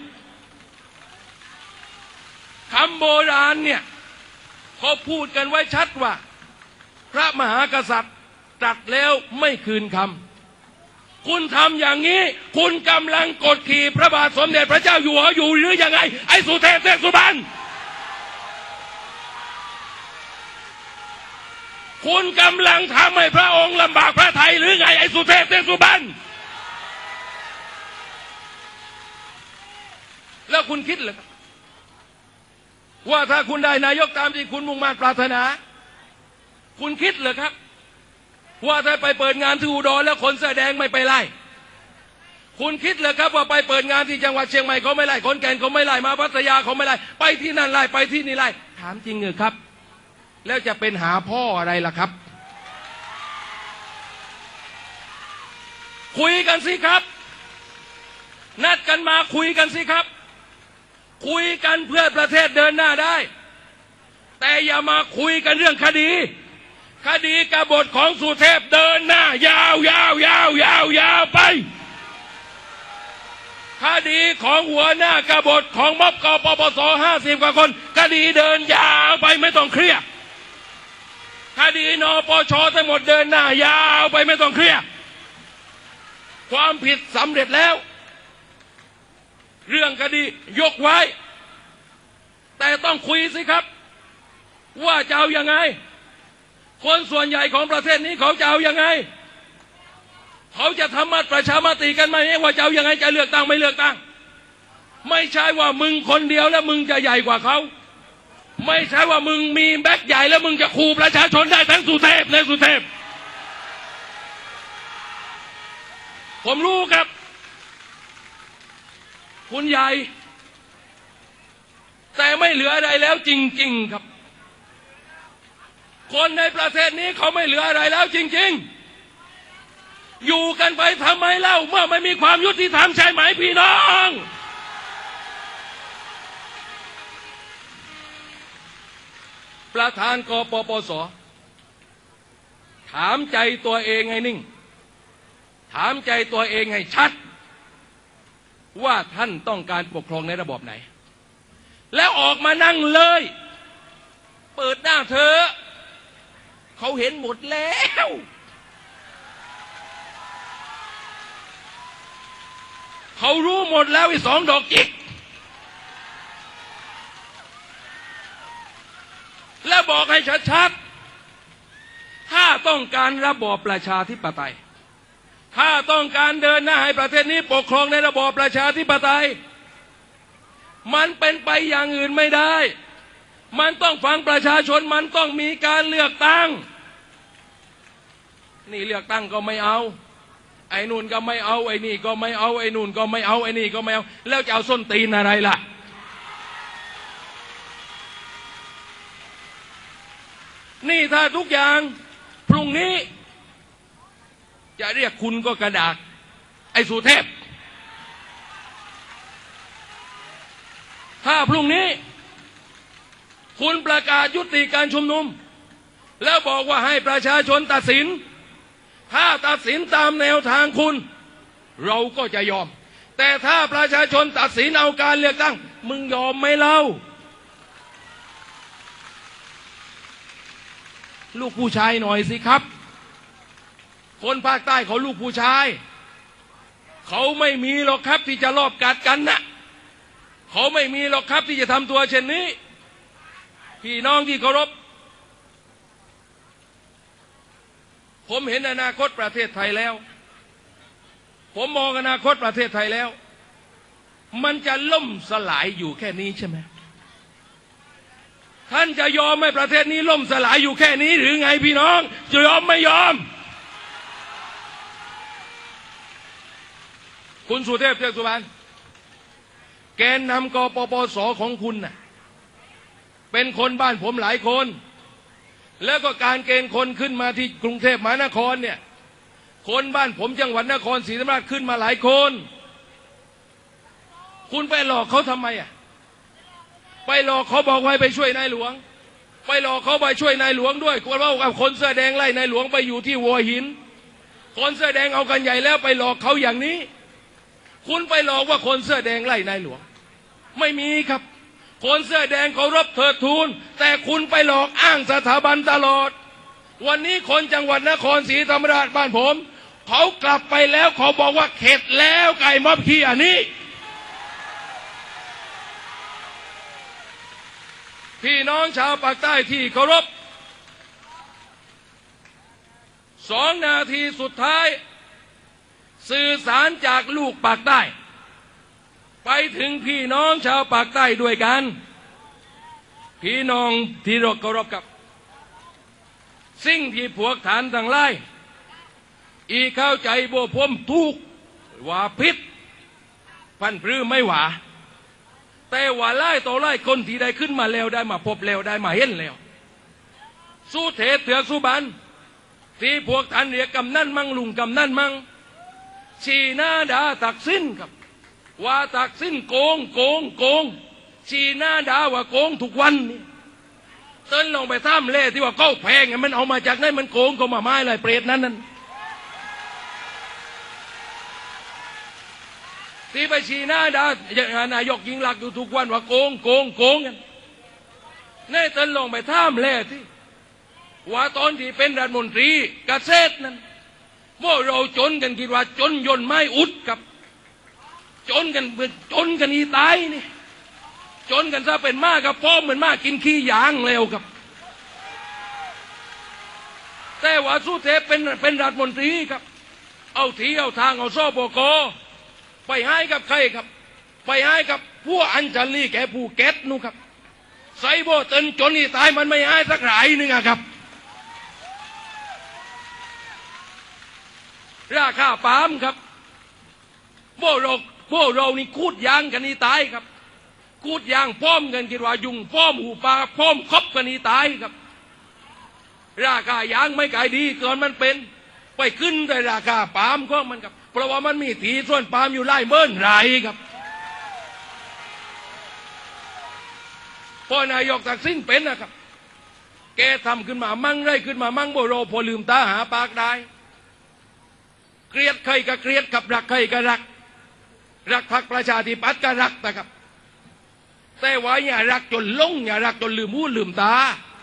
คำโบราณเนี่ยเขาพูดกันไว้ชัดว่าพระมหากษัตริย์ตรัสแล้วไม่คืนคำคุณทำอย่างนี้คุณกำลังกดขี่พระบาทสมเด็จพระเจ้าอยู่หัวอยู่หรือยังไงไอ้สุเทพเทือกสุบรรณคุณกำลังทำให้พระองค์ลำบากพระไทยหรือไงไอ้สุเทพเทือกสุบรรณแล้วคุณคิดเหรอว่าถ้าคุณได้นายกตามที่คุณมุ่งมั่นปรารถนาคุณคิดเหรอครับว่าถ้าไปเปิดงานที่อุดรแล้วคนแสดงไม่ไปไล่คุณคิดเหรอครับว่าไปเปิดงานที่จังหวัดเชียงใหม่เขาไม่ไล่ขอนแก่นเขาไม่ไล่มาพัทยาเขาไม่ไล่ไปที่นั่นไล่ไปที่นี่ไล่ถามจริงเหรอครับแล้วจะเป็นหาพ่ออะไรล่ะครับคุยกันสิครับนัดกันมาคุยกันสิครับคุยกันเพื่อประเทศเดินหน้าได้แต่อย่ามาคุยกันเรื่องคดีกบฏของสุเทพเดินหน้ายาวไปคดีของหัวหน้ากบฏของม็อบกปปส50 กว่าคนคดีเดินยาวไปไม่ต้องเครียดคดีนปชทั้งหมดเดินหน้ายาวไปไม่ต้องเครียดความผิดสำเร็จแล้วเรื่องคดียกไว้แต่ต้องคุยสิครับว่าจะเอายังไงคนส่วนใหญ่ของประเทศนี้เขาจะเอายังไงเขาจะทำประชามติกันไหมว่าจะเอายังไงจะเลือกตั้งไม่เลือกตั้งไม่ใช่ว่ามึงคนเดียวแล้วมึงจะใหญ่กว่าเขาไม่ใช่ว่ามึงมีแบ็คใหญ่แล้วมึงจะขู่ประชาชนได้ทั้งสุเทพและสุเทพผมรู้ครับคุณใหญ่แต่ไม่เหลืออะไรแล้วจริงๆครับคนในประเทศนี้เขาไม่เหลืออะไรแล้วจริงๆอยู่กันไปทำไมเล่าเมื่อไม่มีความยุติธรรมใช่ไหมพี่น้องประธานกปปสถามใจตัวเองให้นิ่งถามใจตัวเองให้ชัดว่าท่านต้องการปกครองในระบอบไหนแล้วออกมานั่งเลยเปิดหน้าเธอเขาเห็นหมดแล้วเขารู้หมดแล้วไอ้สองดอกจิกแล้วบอกให้ชัดๆถ้าต้องการระบอบประชาธิปไตยถ้าต้องการเดินหน้าให้ประเทศนี้ปกครองในระบอบประชาธิปไตยมันเป็นไปอย่างอื่นไม่ได้มันต้องฟังประชาชนมันต้องมีการเลือกตั้งนี่เลือกตั้งก็ไม่เอาไอ้นู่นก็ไม่เอาไอ้นี่ก็ไม่เอาไอ้นู่นก็ไม่เอาไอ้นี่ก็ไม่เอาแล้วจะเอาส้นตีนอะไรล่ะนี่ถ้าทุกอย่างพรุ่งนี้จะเรียกคุณก็กระดากไอ้สุเทพถ้าพรุ่งนี้คุณประกาศยุติการชุมนุมแล้วบอกว่าให้ประชาชนตัดสินถ้าตัดสินตามแนวทางคุณเราก็จะยอมแต่ถ้าประชาชนตัดสินเอาการเลือกตั้งมึงยอมไหมเล่าลูกผู้ชายหน่อยสิครับคนภาคใต้เขาลูกผู้ชายเขาไม่มีหรอกครับที่จะรอบกัดกันนะเขาไม่มีหรอกครับที่จะทำตัวเช่นนี้พี่น้องที่เคารพผมเห็นอนาคตประเทศไทยแล้วผมมองอนาคตประเทศไทยแล้วมันจะล่มสลายอยู่แค่นี้ใช่ไหมท่านจะยอมให้ประเทศนี้ล่มสลายอยู่แค่นี้หรือไงพี่น้องจะยอมไม่ยอมคุณสุเทพเทือกสุบรรณแกนนำกปปสของคุณน่ะเป็นคนบ้านผมหลายคนแล้วก็การเกณฑ์คนขึ้นมาที่กรุงเทพมหานครเนี่ยคนบ้านผมจังหวัดนครศรีธรรมราชขึ้นมาหลายคนคุณไปหลอกเขาทำไมอ่ะไปหลอกเขาบอกว่าไปช่วยนายหลวงไปหลอกเขาไปช่วยนายหลวงด้วยคนว่าคนเสื้อแดงไล่นายหลวงไปอยู่ที่หัวหินคนเสื้อแดงเอากันใหญ่แล้วไปหลอกเขาอย่างนี้คุณไปหลอกว่าคนเสื้อแดงไล่นายหลวงไม่มีครับคนเสื้อแดงเคารพเถิดทูลแต่คุณไปหลอกอ้างสถาบันตลอดวันนี้คนจังหวัดนครศรีธรรมราชบ้านผมเขากลับไปแล้วเขาบอกว่าเข็ดแล้วไก่ม็อบขี้อันนี้พี่น้องชาวปากใต้ที่เคารพ2 นาทีสุดท้ายสื่อสารจากลูกปากใต้ไปถึงพี่น้องชาวปากใต้ด้วยกันพี่น้องที่เราเคารพกับสิ่งที่พวกฐานทั้งหลายอีเข้าใจบ่ผมทุกว่าพิษพันปรื้อไม่หวาแต่ว่าไล่ต่อไล่คนที่ได้ขึ้นมาแล้วได้มาพบแล้วได้มาเห็นแล้วสู้เทศเถือกสุบรรณที่พวกท่านเรียกกำนันมั่งลุงกำนันมั่งชีหน้าด่าตักสิ้นครับว่าตักสิ้นโกงโกงโกงชีหน้าด่าว่าโกงทุกวันนี่เต้นลงไปท่ามเล่ที่ว่าเก้าแพงมันเอามาจากไหนมันโกงก็มาไม้เลยเปรตนั้นที่ไปชี้หน้าด่านายกยิ่งลักษณ์อยู่ทุกวันว่าโกงโกงโกงกันแน่เต้นลงไปท่ามเล่ที่ว่าตอนที่เป็นรัฐมนตรีเกษตรนั้นพวกเราจนกันคิดว่าจนยนต์ไม่อุดกับจนกันอีตายนี่จนกันซะเป็นมากกับพ่อเหมือนมากกินขี้ยางแล้วกับแต่ว่าสุเทพเป็นรัฐมนตรีครับเอาทีเอาทางเอาซ่อบกไปให้กับใครครับไปให้กับผู้อัญชันลีแกผู้เก็ตนู่ครับไซโบเตินจนอีตายมันไม่ให้สักรายนึงอะครับราคาปาล์มครับพวกเรานี่คูดยางกันนี่ตายครับคูดยางพร้อมกันคิดว่ายุงพร้อมหูปลาพร้อมคบกันนี่ตายครับราคายางไม่ขายดีเกินมันเป็นไปขึ้นแต่ราคาปาล์มก็มันครับเพราะว่ามันมีถีส่วนปาล์มอยู่ไล่เบิ้ลไรครับพอนายกตักสิ้นเป็นนะครับแกทำขึ้นมามั่งไรขึ้นมามั่งโบโรพอลืมตาหาปากได้เกลียดใครก็เกลียดกับรักใครก็รักพรรคประชาธิปัตย์ก็รักนะครับแต่ว่าอย่ารักจนลงอย่ารักจนลืมหูลืมตา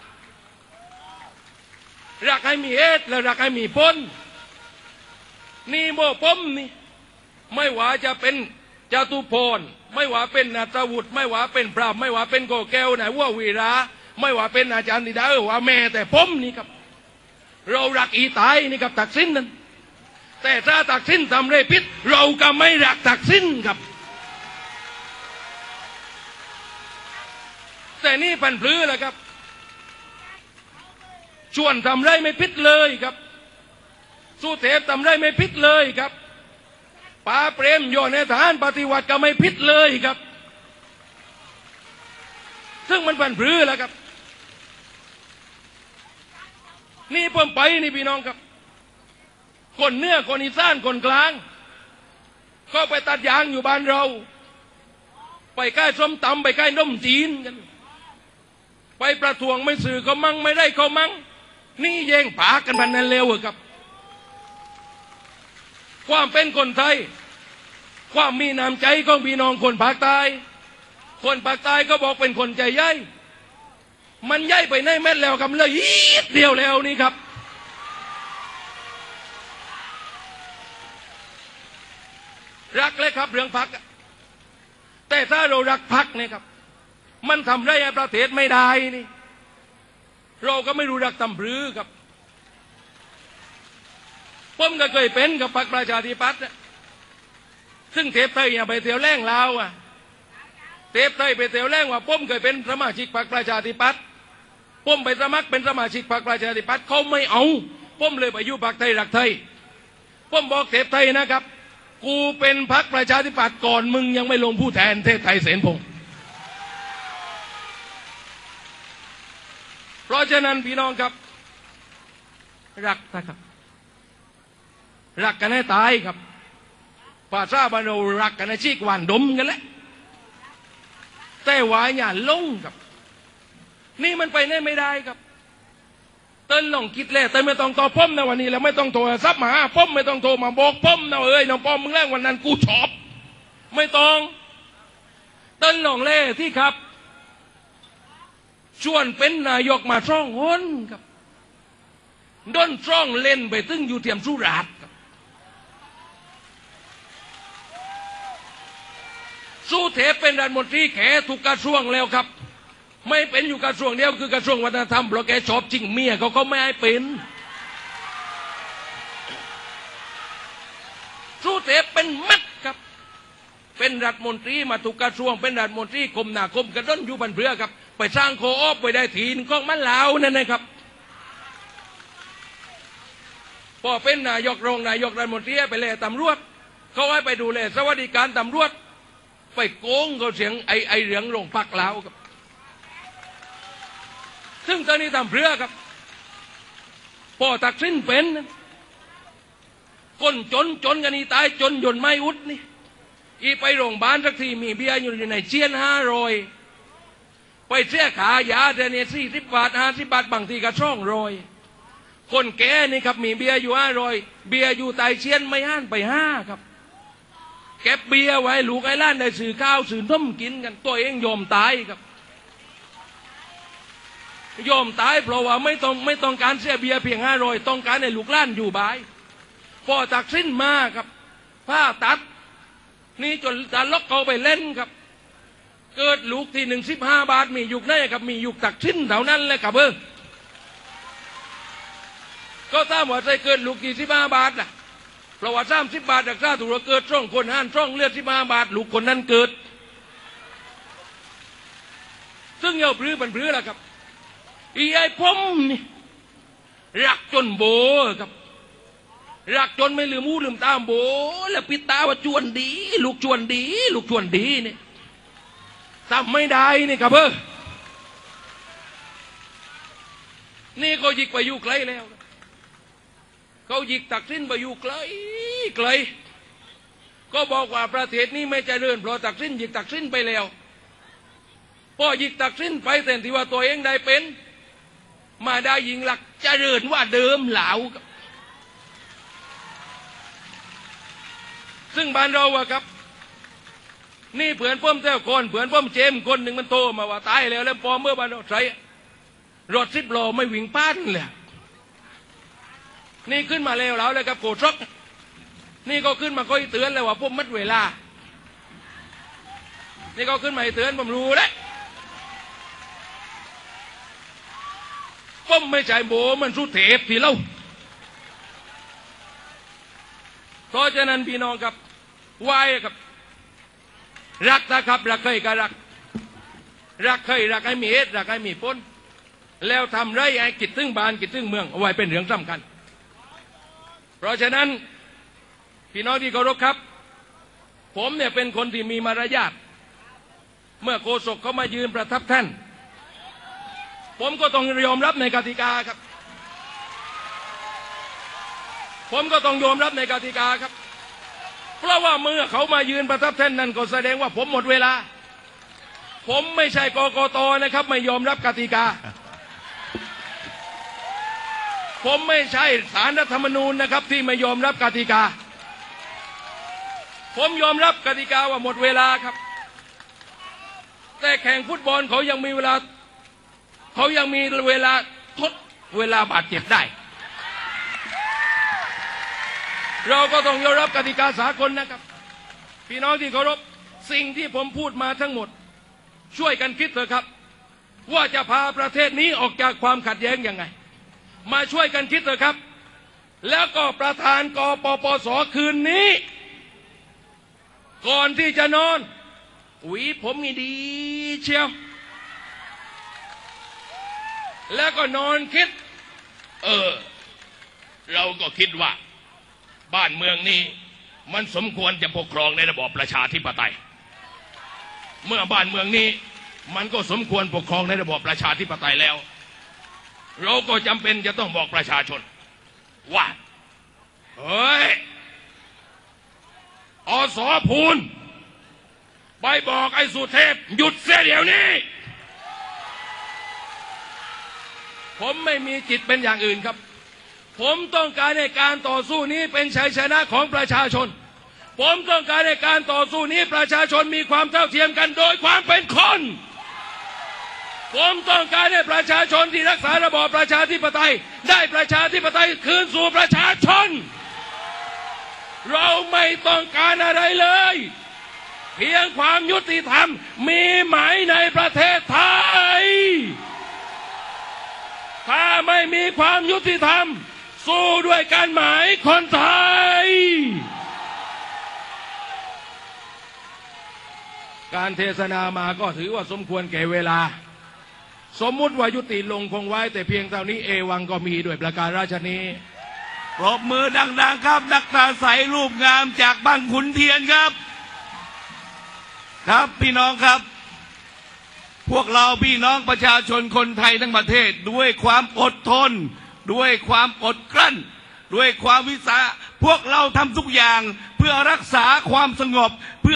รักให้มีเอสและรักให้มีพ้นนี่โมผมนี่ไม่ว่าจะเป็นจตุพรไม่ว่าเป็นนาตวุฒิไม่ว่าเป็นพรามไม่ว่าเป็นโกแก้วไหนว่าวีระไม่ว่าเป็นอาจารย์ดิดาว่าแม่แต่ผมนี่ครับเรารักอีตายนี่ครับตักสินนั้นแต่ถ้าตักสินทำเรื่องผิดเราก็ไม่รักตักสินครับแต่นี่พันพลื้อแหละครับชวนทำไรไม่ผิดเลยครับสุเทพทำไรไม่ผิดเลยครับป๋าเปรมโยนในฐานปฏิวัติก็ไม่ผิดเลยครับซึ่งมันพันพลื้อแหละครับนี่ผมไปนี่พี่น้องครับคนเหนือคนอีสานคนกลางก็ไปตัดยางอยู่บ้านเราไปใกล้ส้มตำไปใกล้นมจีนกันไปประท้วงไม่สื่อเขามั่งไม่ได้เขามั่งนี่แย่งผากันพันนั้นเร็วครับความเป็นคนไทยความมีน้ำใจของพี่น้องคนภาคใต้คนภาคใต้ก็บอกเป็นคนใจใหญ่มันใหญ่ไปในเม็ดแล้วครับเลยอีดเดียวแล้วนี่ครับรักเลยครับเรื่องพักแต่ถ้าเรารักพรรคเนี่ยครับมันทำได้ให้ประเทศไม่ได้นี่เราก็ไม่รู้รักตำรือครับผมก็เคยเป็นกับพรรคประชาธิปัตย์ซึ่งเทพไทยอย่าไปเที่ยวแรงลาวเทพไทยไปเที่ยวแรงว่าผมเคยเป็นสมาชิกพรรคประชาธิปัตย์ผมไปสมัครเป็นสมาชิกพรรคประชาธิปัตย์เขาไม่เอาผมเลยไปอยู่พรรคไทยรักไทยผมบอกเทพไทยนะครับกูเป็นพรรคประชาธิปัตย์ก่อนมึงยังไม่ลงผู้แทนเทพไทยเสนพงษ์เพราะฉะนั้นพี่น้องครับรักนะครับรักกันให้ตายครับภาษาบ้านเรารักกันให้ชีกหวานดมกันแหละแต่ว่าอย่าลงครับนี่มันไปไหนไม่ได้ครับเต้นลองคิดแล้วเต้นไม่ต้องโทรป้อมนะวันนี้แล้วไม่ต้องโทรซับมาป้อมไม่ต้องโทรมาบอกป้อมนะเอ้ยน้องป้อมมึงแรกวันนั้นกูชอบไม่ต้องเต้นลองเล่ที่ครับชวนเป็นนายกมาช่องหนครับด้นช่องเล่นไปตึ้งอยู่เทียมสุราษฎร์ครับสู้เทปเป็นรัฐมนตรีแขถูกกระทรวงแล้วครับไม่เป็นอยู่กระทรวงเดียวคือกระทรวงวัฒนธรรมเพราะแกชอบจริงเมียเขาไม่ให้เป็นสู้เทปเป็นมัดครับเป็นรัฐมนตรีมาถูกกระทรวงเป็นรัฐมนตรีกรมนาคมกระด้นอยู่บันเพื่อครับไปสร้างโคออฟไปได้ทีนก็มันลาวนั่นนะครับพอเป็นนายกรองนายกรัฐมนตรีไปเลยตำรวจเขาให้ไปดูแลสวัสดิการตำรวจไปโกงเขาเสียงไอเหลืองลงพักลาวครับซึ่งตอนนี้ทำเพื่อครับพอตักสิ้นเป็นคนจนกันนี่ตายจนยนไม่อุดนี่อีไปโรงพยาบาลสักทีมีเบียร์อยู่ในเชียน500ไปเสียขายาแต่เนี่ย40 บาท50 บาทบางทีก็200คนแก่นี่ครับมีเบียร์อยู่500เบียร์อยู่ไตเชียนไม่ห้านไป5ครับเก็บเบียร์ไว้ลูกไอ้ล้านได้สื่อข้าวสื่อต้มกินกันตัวเองยอมตายครับยอมตายเพราะว่าไม่ต้องการเสียเบียร์เพียง500ต้องการให้ลูกล้านอยู่บายพอตักสิ้นมาครับผ้าตัดนี่จนตาล็อกเขาไปเล่นครับเกิดลูกที่15 บาทมียุกได้ครับมียุกตักสิ้นเท่านั้นเลยครับก็ถ้าว่าใจเกิดลูกที่15 บาทล่ะเพราะว่า30 บาทจากค่าถูกเกิดช่องคนห้านช่องเลือด15 บาทลูกคนนั้นเกิดซึ่งเยาพรื้บันพรื้ล่ะครับอีไอ้ผมนี่รักจนโบครับรักจนไม่ลืมหูลืมตาโบแล้วปิดตาว่าจวนดีลูกจวนดีลูกจวนดีนี่ทำไม่ได้นี่ครับนี่เขายิกไปอยู่ไกลแล้วเขายิกตักสิ้นไปอยู่ไกลก็บอกว่าประเทศนี้ไม่เจริญเพราะตักสิ้นยิกตักสิ้นไปแล้วพอยิกตักสิ้นไปแต่ที่ว่าตัวเองได้เป็นมาได้ยิงหลักเจริญว่าเดิมเหลาซึ่งบ้านเราอะครับนี่เผื่อนป้อมเจ้าคนเผื่อนป้อมเจมคนหนึ่งมันโตมาว่าตายแล้วพอเมื่อบ้านเราใช้รถ10 ล้อไม่วิ่งป้านเลยนี่ขึ้นมาแล้วแล้วครับโกรธนี่ก็ขึ้นมาก็เตือนเลยว่าผมมัดเวลานี่ก็ขึ้นมาเตือนผมรู้แล้วผมไม่ใช่โบมันสู้เทปทีเล่าเพราะฉะนั้นพี่น้องครับไหวครับรักนะครับรักเคยก็รักเคยรักให้มีเหตุรักให้มีผลแล้วทำไรไอ้กิจตึ้งบ้านกิจตึ้งเมืองเอาไว้เป็นเรื่องสำคัญเพราะฉะนั้นพี่น้องที่เคารพครับผมเนี่ยเป็นคนที่มีมารยาทเมื่อโฆษกเขามายืนประทับท่านผมก็ต้องยอมรับในกติกาครับผมก็ต้องยอมรับในกติกาครับเพราะว่าเมื่อเขามายืนประทับแท่นนั่นก็แสดงว่าผมหมดเวลาผมไม่ใช่กกต.นะครับไม่ยอมรับกติกาผมไม่ใช่ศาลรัฐธรรมนูญนะครับที่ไม่ยอมรับกติกาผมยอมรับกติกาว่าหมดเวลาครับแต่แข่งฟุตบอลเขายังมีเวลาทดเวลาบาดเจ็บได้เราก็ต้องยอมรับกติกาสากลนะครับพี่น้องที่เคารพสิ่งที่ผมพูดมาทั้งหมดช่วยกันคิดเถอะครับว่าจะพาประเทศนี้ออกจากความขัดแย้งยังไงมาช่วยกันคิดเถอะครับแล้วก็ประธานกปปสคืนนี้ก่อนที่จะนอนหวีผมนี่ดีเชียวแล้วก็นอนคิดเราก็คิดว่าบ้านเมืองนี้มันสมควรจะปกครองในระบอบประชาธิปไตยเมื่อบ้านเมืองนี้มันก็สมควรปกครองในระบอบประชาธิปไตยแล้วเราก็จำเป็นจะต้องบอกประชาชนว่าเฮ้ยอสพูนไปบอกไอ้สุเทพหยุดเสียเดี๋ยวนี้ผมไม่มีจิตเป็นอย่างอื่นครับผมต้องการให้การต่อสู้นี้เป็นชัยชนะของประชาชนผมต้องการให้การต่อสู้นี้ประชาชนมีความเท่าเทียมกันโดยความเป็นคนผมต้องการให้ประชาชนที่รักษาระบอบประชาธิปไตยได้ประชาธิปไตยคืนสู่ประชาชนเราไม่ต้องการอะไรเลยเพียงความยุติธรรมมีไหมในประเทศไทยถ้าไม่มีความยุติธรรมสู้ด้วยการหมายคนไทยการเทศนามาก็ถือว่าสมควรแก่เวลาสมมุติว่ายุติลงคงไว้แต่เพียงเท่านี้เอวังก็มีด้วยประการราชนี้ปรบมือดังๆครับนักปราศัยรูปงามจากบางขุนเทียนครับครับพี่น้องครับพวกเราพี่น้องประชาชนคนไทยทั้งประเทศด้วยความอดทนด้วยความอดกลั้นด้วยความวิสาพวกเราทำทุกอย่างเพื่อรักษาความสงบ